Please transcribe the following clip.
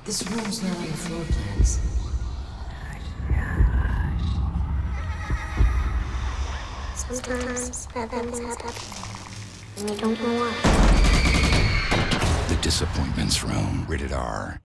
This room's not on the floor plans. Sometimes bad things happen, and you don't know why. The Disappointments Room. Rated R.